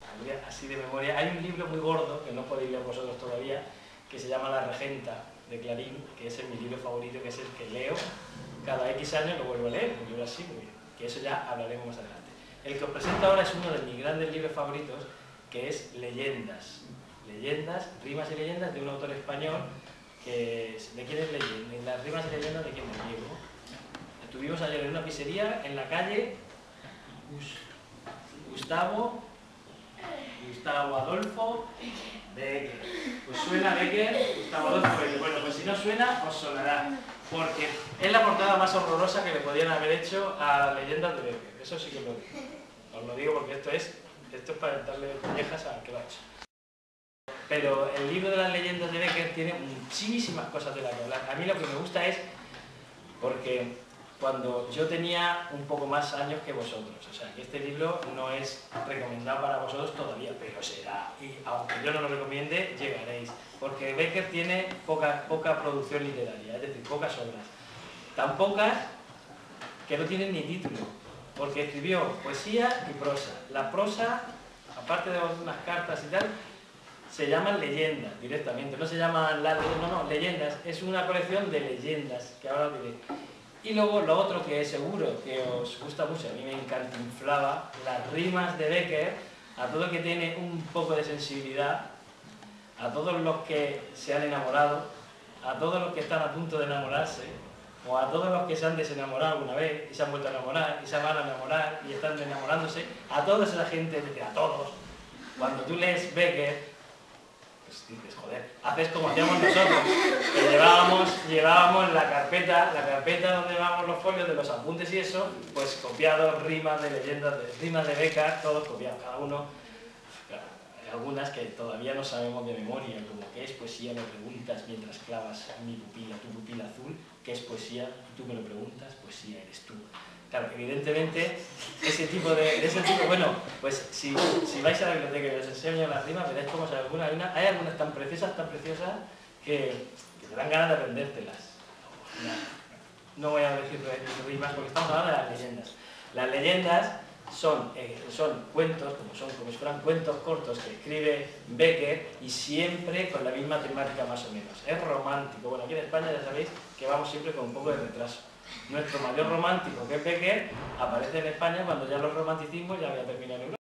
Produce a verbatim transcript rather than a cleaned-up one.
así de memoria. Hay un libro muy gordo, que no podéis leer vosotros todavía, que se llama La Regenta, de Clarín, que ese es mi libro favorito, que es el que leo cada X años, lo vuelvo a leer, un libro así, muy bien, que eso ya hablaremos más adelante. El que os presento ahora es uno de mis grandes libros favoritos, que es Leyendas. Leyendas, rimas y leyendas, de un autor español, que es, ¿de quién es leyenda? Las rimas y leyendas de quién es Diego. Estuvimos ayer en una pizzería, en la calle Gustavo, Gustavo Adolfo Bécquer. Pues suena Bécquer, Gustavo Adolfo Bécquer. Bueno, pues si no suena, os sonará, porque es la portada más horrorosa que le podían haber hecho a las leyendas de Bécquer. Eso sí que lo digo. Os lo digo porque esto es, esto es para darle collejas al que lo ha hecho. Pero el libro de las leyendas de Bécquer tiene muchísimas cosas de las que hablar. A mí lo que me gusta es porque cuando yo tenía un poco más años que vosotros, o sea, que este libro no es recomendado para vosotros todavía, pero será, y aunque yo no lo recomiende, llegaréis, porque Bécquer tiene poca, poca producción literaria, es decir, pocas obras, tan pocas que no tienen ni título, porque escribió poesía y prosa. La prosa, aparte de unas cartas y tal, se llaman leyendas directamente, no se llaman las leyendas, no, no, leyendas, es una colección de leyendas, que ahora os diré. Y luego lo otro que seguro que os gusta mucho, a mí me encanta, inflaba, las rimas de Bécquer, a todo el que tiene un poco de sensibilidad, a todos los que se han enamorado, a todos los que están a punto de enamorarse, o a todos los que se han desenamorado alguna vez y se han vuelto a enamorar y se van a enamorar y están enamorándose, a toda esa gente, a todos, cuando tú lees Bécquer, pues dices, joder, haces como hacíamos nosotros, que llevábamos, llevábamos la carpeta, la carpeta donde llevábamos los folios de los apuntes y eso, pues copiados, rimas de leyendas, de, rimas de Bécquer, todos copiados, cada uno, claro, hay algunas que todavía no sabemos de memoria, como qué es poesía, me preguntas mientras clavas mi pupila, tu pupila azul, qué es poesía, y tú me lo preguntas, poesía eres tú. Claro, evidentemente, ese tipo de, ese tipo, bueno, pues si, si vais a la biblioteca y os enseño las rimas, veréis cómo hay algunas, hay, una, hay algunas tan preciosas, tan preciosas, que, que te dan ganas de aprendértelas. No, no voy a decir rimas porque estamos hablando de las leyendas. Las leyendas son, eh, son cuentos, como, son, como si fueran cuentos cortos que escribe Bécquer y siempre con la misma temática más o menos. Es romántico. Bueno, aquí en España ya sabéis que vamos siempre con un poco de retraso. Nuestro mayor romántico, que es Bécquer, aparece en España cuando ya los romanticismos ya habían terminado en Europa.